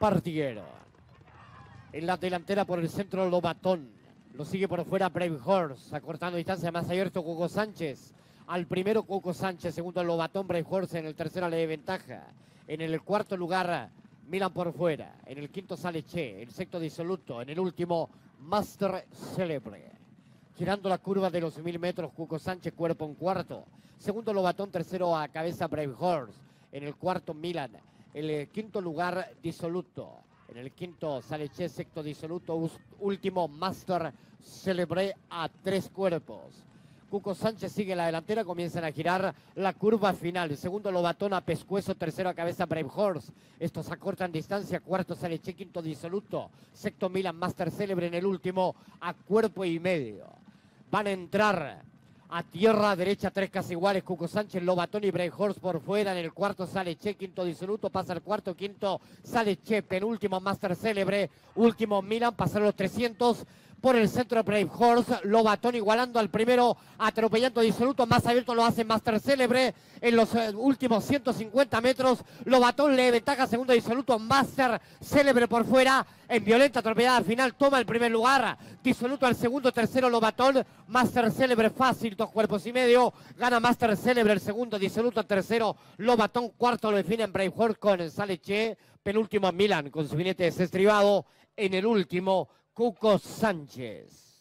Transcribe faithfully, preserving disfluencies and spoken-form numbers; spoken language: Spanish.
Partiguero. En la delantera por el centro Lobatón. Lo sigue por fuera Brave Horse. Acortando distancia más abierto Cuco Sánchez. Al primero Cuco Sánchez. Segundo Lobatón, Brave Horse. En el tercero le de ventaja. En el cuarto lugar Milan por fuera. En el quinto sale Che. El sexto Disoluto. En el último Master Celebre. Girando la curva de los mil metros Cuco Sánchez, cuerpo en cuarto. Segundo Lobatón, tercero a cabeza Brave Horse. En el cuarto Milan. En el quinto lugar Disoluto. En el quinto sale Che, sexto Disoluto. Último Master Celebre a tres cuerpos. Cuco Sánchez sigue en la delantera, comienzan a girar la curva final. El segundo Lobatón a pescuezo, tercero a cabeza Brave Horse. Estos acortan distancia, cuarto sale Che, quinto Disoluto. Sexto Milan, Master Celebre en el último a cuerpo y medio. Van a entrar a tierra derecha, tres casi iguales, Cuco Sánchez, Lobatón y Brave Horse por fuera. En el cuarto sale Che, quinto Disoluto, pasa el cuarto, quinto sale Che, penúltimo Master Celebre, último Milan, pasaron los trescientos. Por el centro de Brave Horse, Lobatón igualando al primero, atropellando Disoluto, más abierto lo hace Master Celebre. En los eh, últimos ciento cincuenta metros, Lobatón le ventaja, segundo Disoluto, Master Celebre por fuera. En violenta atropellada al final toma el primer lugar, Disoluto al segundo, tercero Lobatón, Master Celebre fácil, dos cuerpos y medio. Gana Master Celebre el segundo, Disoluto al tercero, Lobatón cuarto lo define en Brave Horse con sale Che, penúltimo Milan con su jinete desestribado. En el último Cuco Sánchez.